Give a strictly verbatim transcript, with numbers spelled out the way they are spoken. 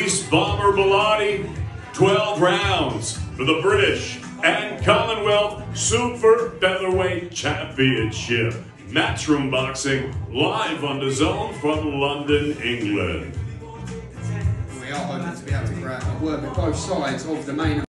Reece Bomber Bellotti, twelve rounds for the British and Commonwealth Super Featherweight Championship. Matchroom Boxing, live on the Zone from London, England. We are hoping to be able to grab a word with both sides of the main